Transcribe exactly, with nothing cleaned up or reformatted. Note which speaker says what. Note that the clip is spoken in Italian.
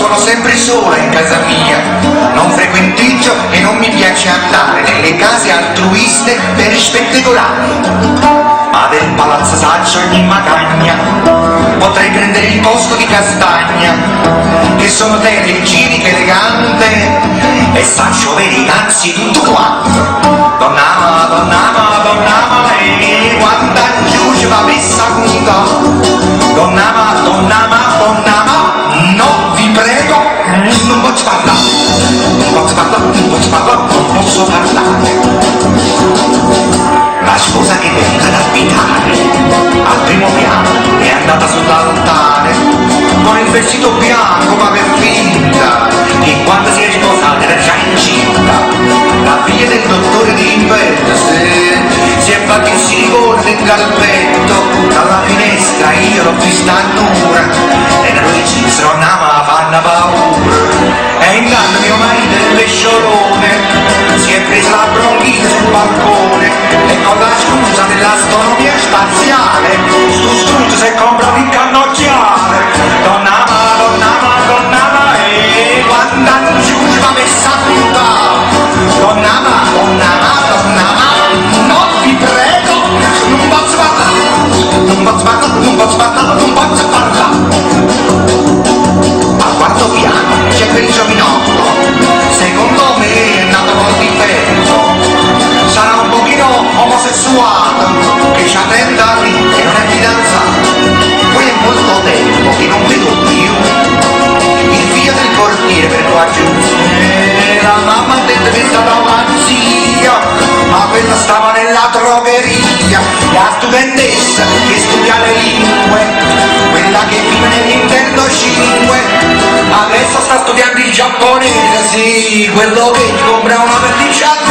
Speaker 1: sono sempre sola in casa mia, non frequenteggio e non mi piace andare nelle case altruiste per spettegolare. Ma del palazzo Saccio in Magagna potrei prendere il posto di Castagna, che sono terre igieniche elegante e Saccio veri cazzi tutto quanto. Donn'ama, donn'ama, donn'ama, e quando giù ci va messa punta. Donn'ama, donn'ama, donn'ama, no, vi prego, non posso parlare, non posso parlare, non posso parlare, non posso parlare. La sposa che venga ad abitare al primo piano è andata sull'altare con il vestito bianco ma per finta che quando si è sposata era già incinta. La figlia del dottore di inverno si è fatto il silicone del galletto, dalla finestra io l'ho vista nuda e lui ci stronava fanno paura. E intanto mio marito il pesciolone si è preso la bronchite sul balcone e con la scusa dell'astronomia spaziale stu struzzo si è comprato il cannocchiale. Donn'ama, donn'ama, donn'ama, e quando giù ci va messa a puntare. Donn'ama, donn'ama, donn'ama, no, vi prego, non posso parlare, non posso parlare, non posso parlare, non posso parlare. Al quarto piano c'è quel giovinotto, secondo me è nato col difetto, sarà un pochino omosessuato, che c'ha trenta anni e non è fidanzato. Poi è molto tempo che non vedo più il figlio del portiere per qua giù. E la mamma ha detto che è stata una zia, ma quella stava nella drogheria. La studentessa che studia le lingue, quella che vive nel Nintendo cinque, adesso sta studiando il giapponese, sì, quello che ti compra una verticale